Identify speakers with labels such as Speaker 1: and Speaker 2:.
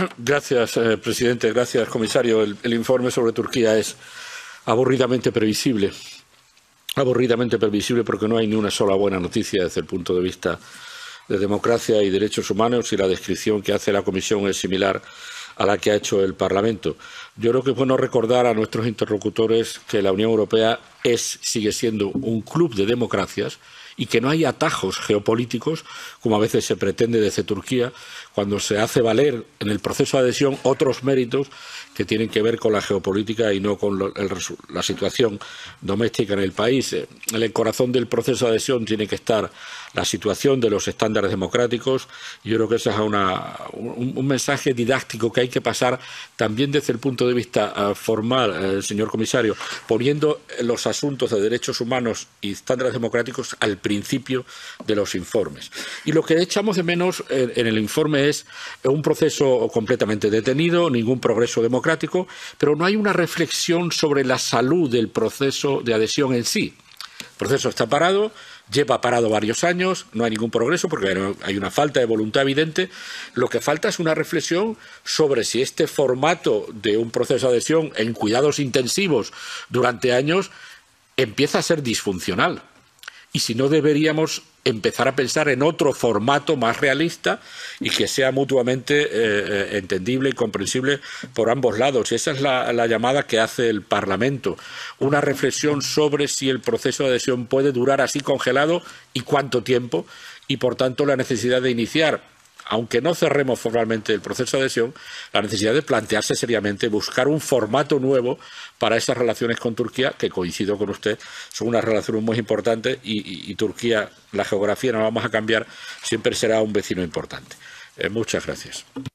Speaker 1: Gracias, presidente. Gracias, comisario. El informe sobre Turquía es aburridamente previsible. Aburridamente previsible porque no hay ni una sola buena noticia desde el punto de vista de democracia y derechos humanos, y la descripción que hace la Comisión es similar a la que ha hecho el Parlamento. Yo creo que es bueno recordar a nuestros interlocutores que la Unión Europea sigue siendo un club de democracias y que no hay atajos geopolíticos, como a veces se pretende desde Turquía, cuando se hace valer en el proceso de adhesión otros méritos que tienen que ver con la geopolítica y no con la situación doméstica en el país. En el corazón del proceso de adhesión tiene que estar la situación de los estándares democráticos. Yo creo que ese es un mensaje didáctico que hay que pasar también desde el punto de vista formal, señor comisario, poniendo los asuntos de derechos humanos y estándares democráticos al principio de los informes. Y lo que echamos de menos en el informe es un proceso completamente detenido, ningún progreso democrático, pero no hay una reflexión sobre la salud del proceso de adhesión en sí. El proceso está parado, lleva parado varios años, no hay ningún progreso porque hay una falta de voluntad evidente. Lo que falta es una reflexión sobre si este formato de un proceso de adhesión en cuidados intensivos durante años empieza a ser disfuncional. Y si no deberíamos empezar a pensar en otro formato más realista y que sea mutuamente entendible y comprensible por ambos lados. Y esa es la llamada que hace el Parlamento. Una reflexión sobre si el proceso de adhesión puede durar así congelado y cuánto tiempo, y por tanto la necesidad de iniciar, aunque no cerremos formalmente el proceso de adhesión, la necesidad de plantearse seriamente, buscar un formato nuevo para esas relaciones con Turquía, que coincido con usted, son unas relaciones muy importantes y Turquía, la geografía no la vamos a cambiar, siempre será un vecino importante. Muchas gracias.